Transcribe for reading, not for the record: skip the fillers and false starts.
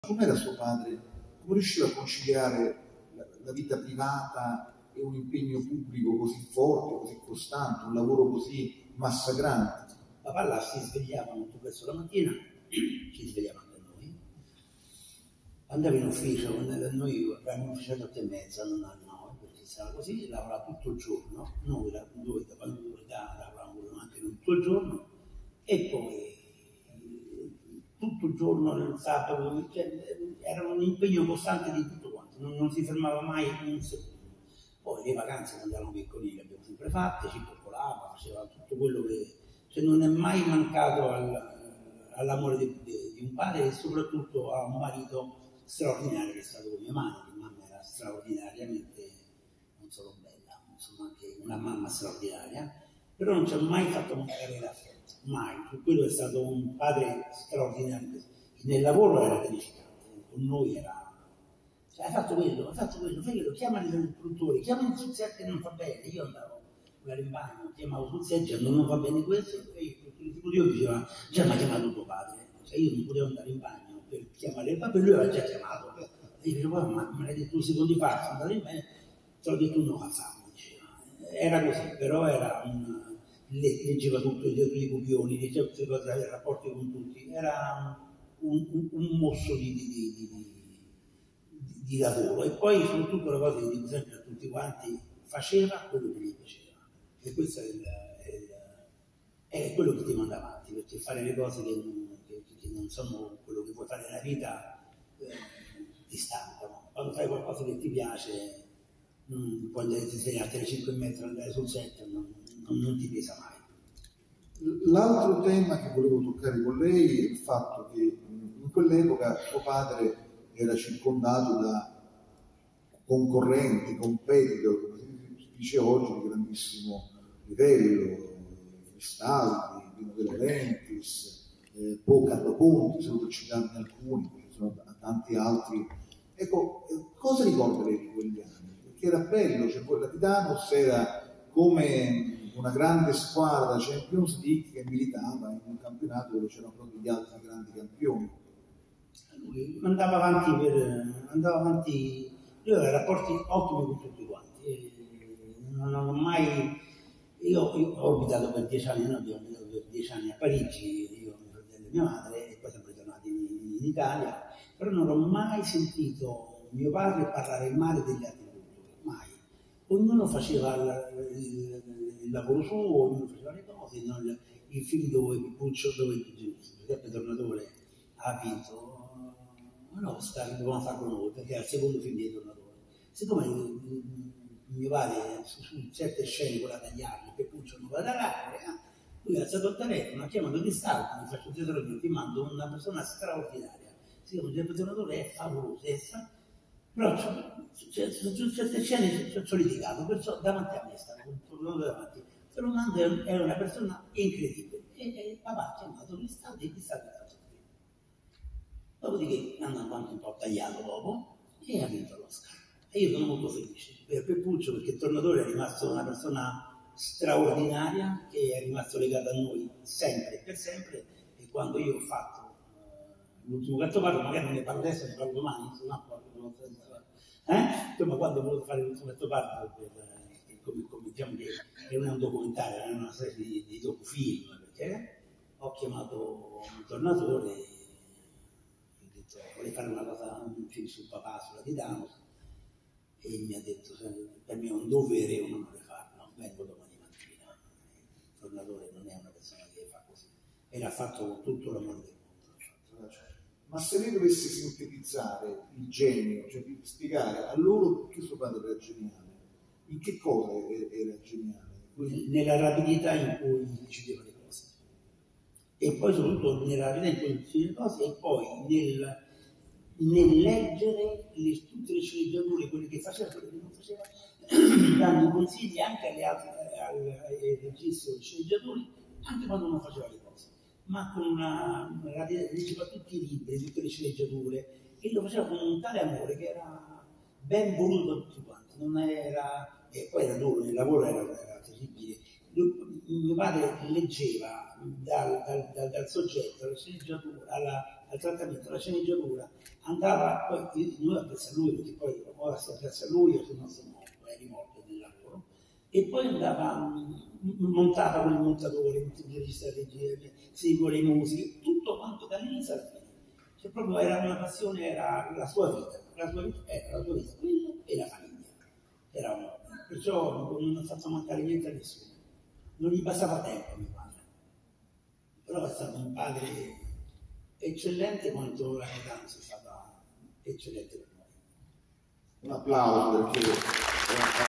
Com'era suo padre? Come riusciva a conciliare la vita privata e un impegno pubblico così forte, così costante, un lavoro così massacrante? Papà là si svegliava molto presto la mattina, ci svegliava anche noi, andava in ufficio, noi avevamo un ufficio alle 8:30, non alle 9, perché stava così, lavorava tutto il giorno, noi da quando lavoravamo anche tutto il giorno, e poi tutto il giorno, il sabato, era un impegno costante di tutto quanto, non si fermava mai un secondo. Poi le vacanze quando erano piccolini le abbiamo sempre fatte, ci coccolava, faceva tutto quello che... Cioè non è mai mancato all'amore di un padre e soprattutto a un marito straordinario che è stato con mia madre. Mia mamma era straordinariamente, non solo bella, insomma anche una mamma straordinaria, però non ci ha mai fatto mancare l'affetto, mai. Su quello è stato un padre straordinario. Nel lavoro era terrificante, con noi era... Cioè, hai fatto quello, fai quello, chiama il produttore, chiama il sul set che non fa bene. Io andavo in bagno, chiamavo sul set, non va bene questo, e il produttore diceva, già mi ha chiamato tuo padre. Cioè, io non potevo andare in bagno per chiamare il padre, lui aveva già chiamato. E io dicevo, ma me l'hai detto 2 secondi fa, sono andato in bagno, te l'ho detto no, facciamo, diceva. Era così, però era leggeva tutto, i copioni, leggeva tutte le cose, aveva rapporti con tutti, era un mosso di lavoro. E poi soprattutto la cosa che dico sempre a tutti quanti, faceva quello che gli piaceva, e questo è quello che ti manda avanti, perché fare le cose che non sono quello che vuoi fare nella vita ti stancano. Quando fai qualcosa che ti piace, puoi andare a svegliarti alle 5:30, andare sul set, non ti pesa mai. L'altro tema che volevo toccare con lei è il fatto che in quell'epoca suo padre era circondato da concorrenti, competitor, come si dice oggi, di grandissimo livello, Cristaldi, Dino De Laurentiis, Carlo Ponti, solo per citarne alcuni, perché sono tanti altri. Ecco, cosa ricorda lei di quegli anni? Perché era bello, cioè la Titanos era come una grande squadra Champions League che militava in un campionato dove c'erano proprio gli altri grandi campioni. Lui andava avanti, lui aveva rapporti ottimi con tutti quanti, non ho mai, io ho abitato per 10 anni, noi abbiamo abitato per 10 anni a Parigi, io, mio fratello e mia madre, e poi siamo ritornati in Italia, però non ho mai sentito mio padre parlare male degli altri produttori, mai. Ognuno faceva il lavoro suo, ognuno faceva le cose, il film dove Puccio, dove Giuseppe Tornatore ha vinto l'Oscar, dovevamo farlo noi, perché era il secondo film dei Tornatori. Siccome mio padre su certe scene con la tagliarli, che Puccio non va da là, lui ha alzato il telefono, ha chiamato Cristaldi, mi faccio il tesoro, ti mando una persona straordinaria. Si chiama Giuseppe Tornatore, è favoloso, però su certe scene ci ho litigato, perciò davanti a me stava tornando davanti. Se lo mando, era una persona incredibile. E papà ha chiamato Cristaldi e Cristaldi ha fatto il film. Dopodiché hanno anche un po' tagliato dopo e ha vinto l'Oscar. E io sono molto felice per Puccio, perché il Tornatore è rimasto una persona straordinaria che è rimasto legato a noi sempre e per sempre. E quando io ho fatto l'ultimo Gattopardo, magari non ne parlo adesso, ne parlo domani, insomma, insomma, quando ho voluto fare l'ultimo Gattopardo, come diciamo che non è un documentario, è una serie di docufilm, perché ho chiamato un Tornatore e ho detto vorrei fare una cosa, un film sul papà, sulla Titanos, e mi ha detto per me è un dovere e un onore farlo, vengo domani mattina. Il Tornatore non è una persona che fa così, e l'ha fatto con tutto l'amore del mondo. Ma se lei dovesse sintetizzare il genio, cioè di spiegare a loro perché suo padre era geniale, in che cosa era geniale? Nella rapidità in cui decideva le cose, e poi soprattutto nella rapidità in cui decideva le cose, e poi nel leggere tutte le sceneggiature, quelle che faceva e quelle che non faceva, dando consigli anche ai registi o ai sceneggiatori, anche quando non faceva le cose, ma con una rapidità, leggeva tutti i libri, tutte le sceneggiature, e lo faceva con un tale amore che era ben voluto da tutti quanti, non era, e poi era duro, il lavoro era terribile. Mio padre leggeva dal soggetto, alla sceneggiatura, al trattamento, alla sceneggiatura, andava, poi noi a Piazza Lui, perché poi ora sta a Piazza Lui, io sono rimorto del lavoro, e poi andava, montava con il montatore, il regista del GM, seguiva le musiche, tutto quanto dall'inizio alla fine. Cioè proprio era una passione, era la sua vita, era la sua vita, quello e la famiglia. Perciò non ha fatto mancare niente a nessuno. Non gli passava tempo a mio padre. Però è stato un padre eccellente quanto la pietanza è stata eccellente per noi. Un applauso perché